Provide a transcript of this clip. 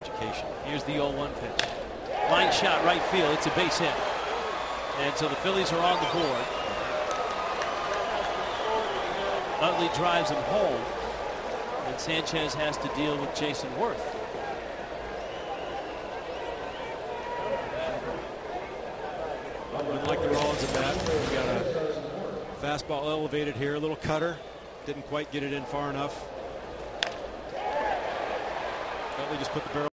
Education. Here's the 0-1 pitch. Line shot right field. It's a base hit. And so the Phillies are on the board. Utley drives him home. And Sanchez has to deal with Jason Worth. Like the Marlins at bat. We got a fastball elevated here. A little cutter. Didn't quite get it in far enough. Utley just put the barrel